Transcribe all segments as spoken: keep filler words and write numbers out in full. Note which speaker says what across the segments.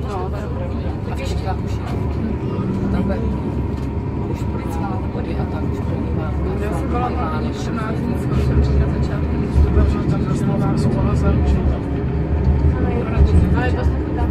Speaker 1: No, a v čtyřkách už je. Tam bude už polická vody a tam už první válka.
Speaker 2: Já jsem byla na čtrnáct dní, jsem přijde na začátku, když to bylo, že tam dostala svola za ručení. Ale to jsem tam.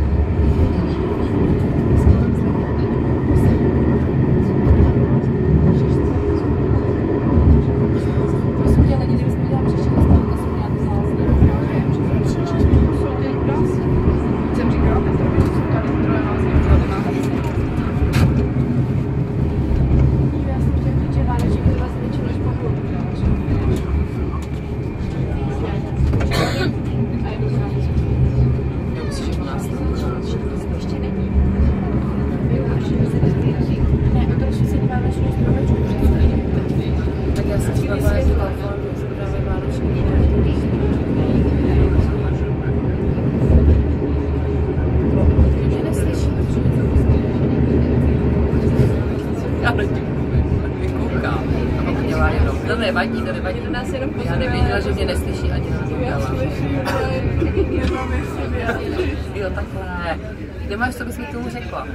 Speaker 1: To nevadí, to nevadí. Já nevěděla, že mě neslyší ani na to.
Speaker 2: Já slyším, ale nemám jak se vyjádřit.
Speaker 1: Jo, takhle. Nemáš, co bys mi k tomu řekla?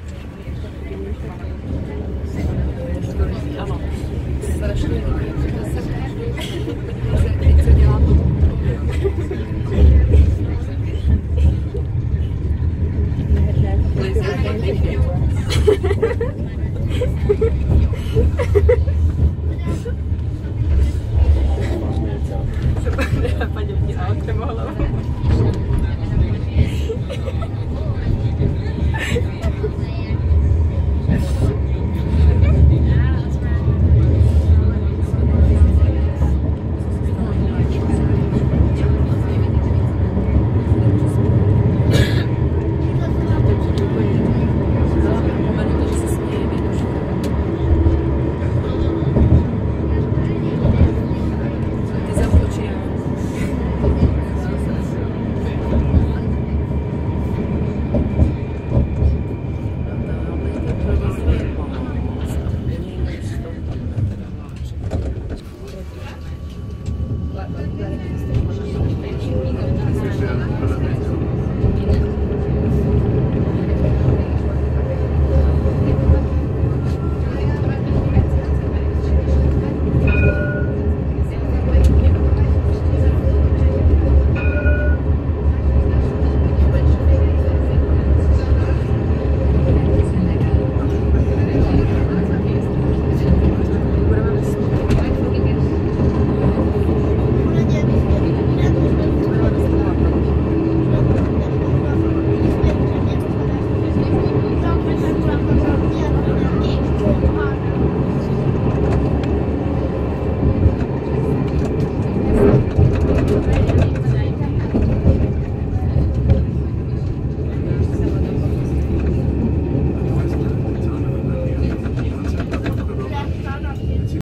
Speaker 1: Ano. Strašně. Co dělám?
Speaker 2: Paní mě, ale k tomu hlavou.